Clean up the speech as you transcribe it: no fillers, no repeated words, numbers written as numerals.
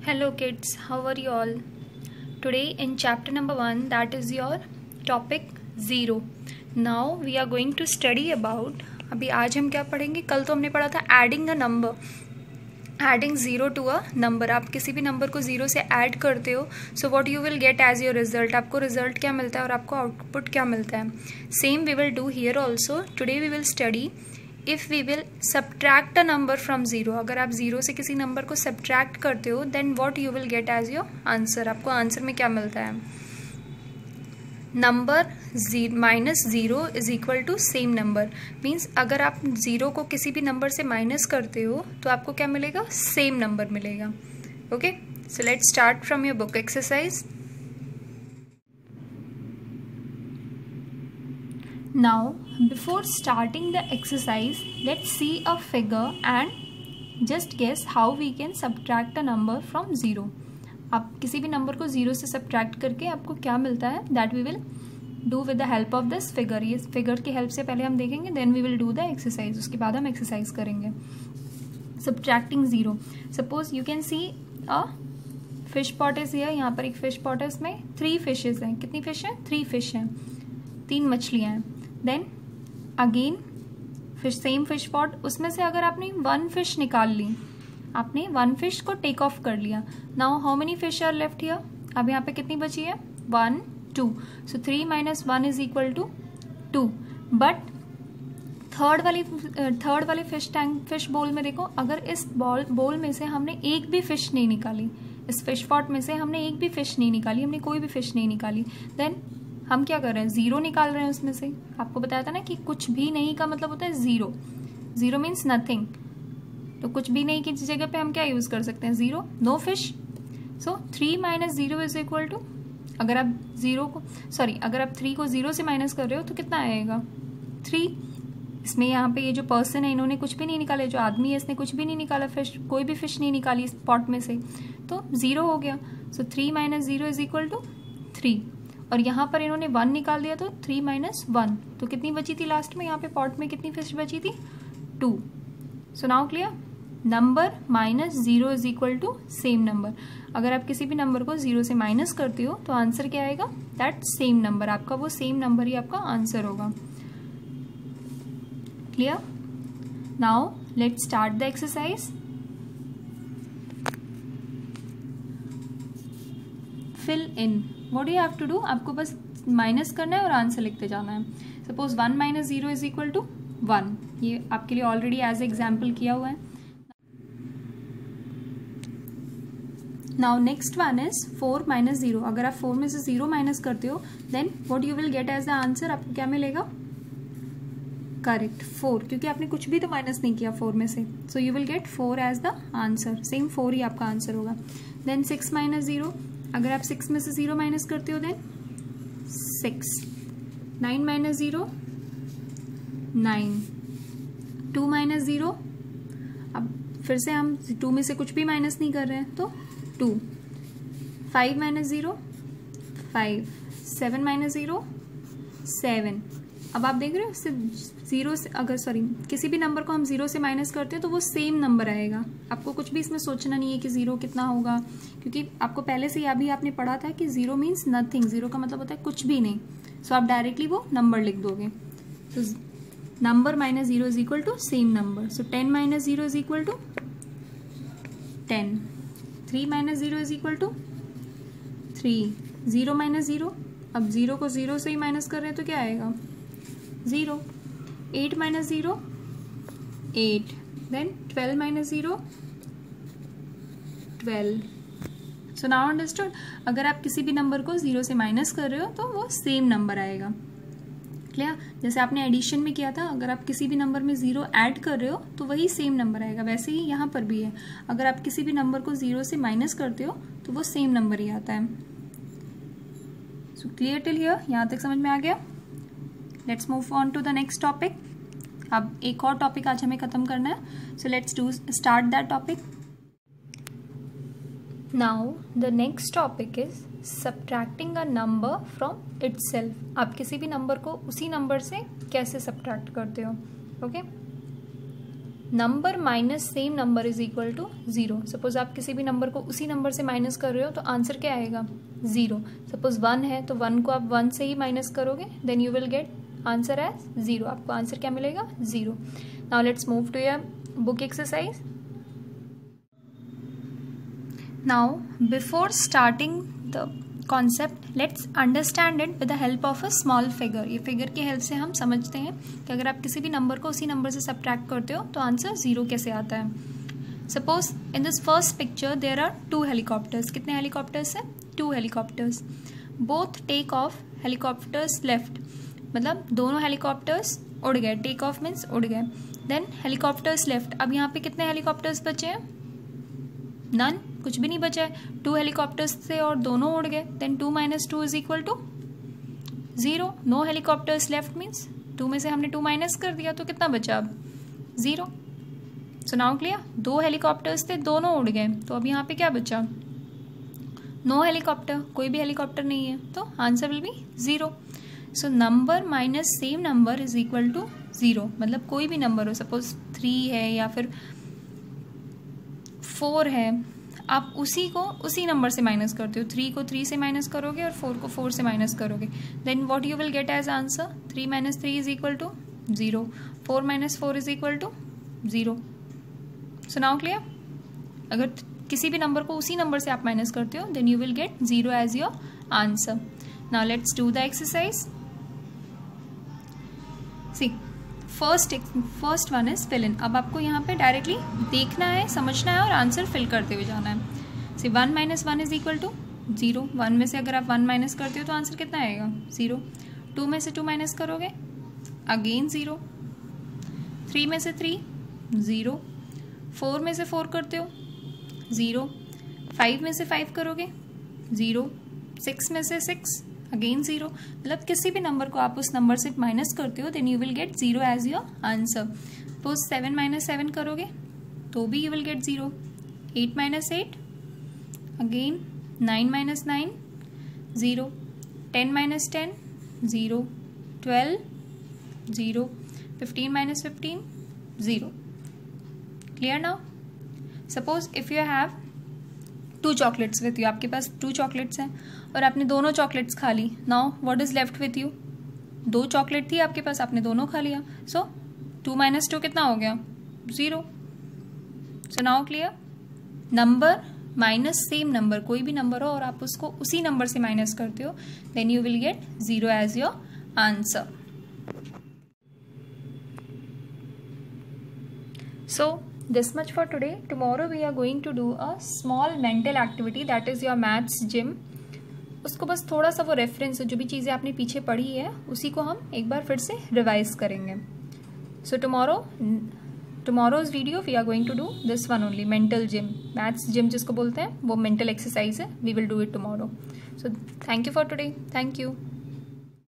Hello kids, how are you all? Today in chapter number 1, that is your topic 0. Now we are going to study about, अभी आज हम क्या पढ़ेंगे, कल तो हमने पढ़ा था adding a number, adding 0 to a number. आप किसी भी नंबर को 0 से ऐड करते हो, so what you will get as your result, आपको रिजल्ट क्या मिलता है और आपको आउटपुट क्या मिलता है. Same we will do here also. Today we will study if we will subtract a number from 0. अगर आप 0 से किसी नंबर को subtract करते हो then what you will get as your answer. आपको आंसर में क्या मिलता है. Number -0 is equal to same number. Means अगर आप 0 को किसी भी नंबर से माइनस करते हो तो आपको क्या मिलेगा, सेम नंबर मिलेगा. Okay, so let's start from your book exercise. Now, before starting the exercise, let's see a figure and just guess how we can subtract a number from 0. आप किसी भी नंबर को 0 से subtract करके आपको क्या मिलता है, that we will do with the help of this figure. ये figure की help से पहले हम देखेंगे, then we will do the exercise. उसके बाद हम exercise करेंगे. Subtracting 0. Suppose you can see a fish pot is here. यहाँ पर एक fish pot है, इसमें 3 fishes हैं. कितनी fish हैं? 3 fish हैं. 3 मछलियाँ हैं. Then again fish, same fish pot, उसमें से अगर आपने 1 फिश निकाल ली, आपने 1 फिश को टेक ऑफ कर लिया. Now how many fish are left here. अब यहाँ पे कितनी बची है, 1 2. So 3 - 1 is equal to 2. But third वाली फिश बोल में देखो, अगर इस बोल में से हमने एक भी फिश नहीं निकाली, इस फिश पॉट में से हमने एक भी फिश नहीं निकाली, हमने कोई भी फिश नहीं निकाली, देन हम क्या कर रहे हैं, 0 निकाल रहे हैं उसमें से. आपको बताया था ना कि कुछ भी नहीं का मतलब होता है 0. 0 मीन्स नथिंग. तो कुछ भी नहीं की जगह पे हम क्या यूज कर सकते हैं, 0, no fish. So 3 - 0 is equal to, अगर आप 3 को 0 से माइनस कर रहे हो तो कितना आएगा, 3. इसमें यहाँ पे ये जो पर्सन है इन्होंने कुछ भी नहीं निकाला, जो आदमी है इसने कुछ भी नहीं निकाला, फिश, कोई भी फिश नहीं निकाली इस पॉट में से, तो 0 हो गया. So 3 - 0 is equal to 3. और यहाँ पर इन्होंने 1 निकाल दिया तो 3 - 1, तो कितनी बची थी लास्ट में, यहाँ पे पॉट में कितनी फिश बची थी, 2. So now clear. Number -0 is equal to same number. अगर आप किसी भी नंबर को 0 से माइनस करते हो तो आंसर क्या आएगा, दैट सेम नंबर. आपका वो सेम नंबर ही आपका आंसर होगा. Clear. Now let's start the exercise. Fill in. What do you have to do? आपको बस माइनस करना है और आंसर लिखते जाना है. Suppose 1 - 0 is equal to 1. ये आपके लिए ऑलरेडी एज एग्जाम्पल किया हुआ है. Now next one is 4 - 0. अगर आप 4 में से 0 माइनस करते हो then what you will get as the answer. आपको क्या मिलेगा, करेक्ट 4, क्योंकि आपने कुछ भी तो माइनस नहीं किया 4 में से. So you will get 4 as the answer. Same 4 ही आपका आंसर होगा. देन 6 - 0. अगर आप 6 में से 0 माइनस करते हो देन 6. 9 - 0 9. 2 - 0. अब फिर से हम 2 में से कुछ भी माइनस नहीं कर रहे हैं तो 2. 5 - 0 5. 7 - 0 7. अब आप देख रहे हो, सिर्फ 0 से किसी भी नंबर को हम 0 से माइनस करते हैं तो वो सेम नंबर आएगा. आपको कुछ भी इसमें सोचना नहीं है कि 0 कितना होगा, क्योंकि आपको पहले से अभी आपने पढ़ा था कि 0 मीन्स नथिंग. 0 का मतलब होता है कुछ भी नहीं. सो आप डायरेक्टली वो नंबर लिख दोगे. तो number -0 is equal to same number. So 10 - 0 is equal to 10. 3 - 0 is equal to 3. 0 - 0. अब 0 को 0 से ही माइनस कर रहे हैं तो क्या आएगा, 0. 8 - 0 8. देन 12 - 0 12. So now understood. अगर आप किसी भी नंबर को 0 से माइनस कर रहे हो तो वो सेम नंबर आएगा. क्लियर. जैसे आपने एडिशन में किया था, अगर आप किसी भी नंबर में 0 ऐड कर रहे हो तो वही सेम नंबर आएगा. वैसे ही यहाँ पर भी है, अगर आप किसी भी नंबर को 0 से माइनस करते हो तो वो सेम नंबर ही आता है. So clear till here. यहाँ तक समझ में आ गया. Let's move on to the next topic. अब एक और टॉपिक आज हमें खत्म करना है. So let's start that topic. Now the next topic is subtracting a number from itself. आप किसी भी नंबर को उसी नंबर से कैसे सब्ट्रैक्ट करते हो. Okay, number minus same number is equal to 0। Suppose आप किसी भी नंबर को उसी नंबर से माइनस कर रहे हो तो आंसर क्या आएगा? 0। सपोज 1 है तो 1 को आप 1 से ही माइनस करोगे, then you will get answer as 0। आपको आंसर क्या मिलेगा? 0। Now let's move to your book exercise. Now before starting the concept let's understand it with the help of a small figure. ये फिगर की help से हम समझते हैं कि अगर आप किसी भी नंबर को उसी नंबर से सब्ट्रैक्ट करते हो तो आंसर 0 कैसे आता है। Suppose in this first picture there are 2 helicopters. कितने हेलीकॉप्टर्स हैं? 2 helicopters. Both take off helicopters left, मतलब दोनों हेलीकॉप्टर्स उड़ गए। टेक ऑफ मीन्स उड़ गए। Then helicopters left. अब यहाँ पे कितने हेलीकॉप्टर्स बचे हैं? नन, कुछ भी नहीं बचा है। 2 हेलीकॉप्टर्स थे और दोनों उड़ गए। Then 2 - 2 is equal to 0। No helicopters left means 2 में से हमने 2 माइनस कर दिया तो कितना बचा? अब 0। So now clear? 2 हेलीकॉप्टर्स थे, दोनों उड़ गए, तो अब यहाँ पे क्या बचा? नो हेलीकॉप्टर, कोई भी हेलीकॉप्टर नहीं है, तो answer will be 0। So number minus same number is equal to 0। मतलब कोई भी नंबर हो, सपोज 3 है या फिर 4 है, आप उसी को उसी नंबर से माइनस करते हो। 3 को 3 से माइनस करोगे और 4 को 4 से माइनस करोगे, then what you will get as answer? 3 - 3 is equal to 0। 4 - 4 is equal to 0। So now clear? अगर किसी भी नंबर को उसी नंबर से आप माइनस करते हो then you will get 0 as your answer. Now let's do the exercise. See first one is fill in. अब आपको यहाँ पे डायरेक्टली देखना है, समझना है और आंसर फिल करते हुए जाना है। सी 1 - 1 इज इक्वल टू 0। 1 में से अगर आप 1 माइनस करते हो तो आंसर कितना आएगा? 0। 2 में से 2 माइनस करोगे, अगेन 0। 3 में से 3, 0। 4 में से 4 करते हो, 0। 5 में से 5 करोगे, 0। 6 में से 6, अगेन 0। मतलब किसी भी नंबर को आप उस नंबर से माइनस करते हो then you will get 0 as your answer. Suppose 7 - 7 करोगे तो भी you will get 0। 8 - 8, again 9 - 9, 0। 10 - 10, 0। 12, 0। 15 - 15, 0। Clear now? Suppose if you have 2 chocolates with you, आपके पास 2 चॉकलेट्स हैं और आपने दोनों चॉकलेट्स खा ली। Now what is left with you? 2 chocolate थी आपके पास, आपने दोनों खा लिया। सो 2 - 2 कितना हो गया? 0। So now clear? Number minus same number, कोई भी नंबर हो और आप उसको उसी नंबर से माइनस करते हो then you will get 0 as your answer. So this much for today. Tomorrow we are going to do a small mental activity, that is your maths gym. उसको बस थोड़ा सा वो रेफरेंस, जो भी चीज़ें आपने पीछे पढ़ी है उसी को हम एक बार फिर से रिवाइज करेंगे। सो tomorrow's video we are going to do this one only, mental gym, maths gym जिसको बोलते हैं, वो mental exercise है, we will do it tomorrow. So thank you for today. Thank you.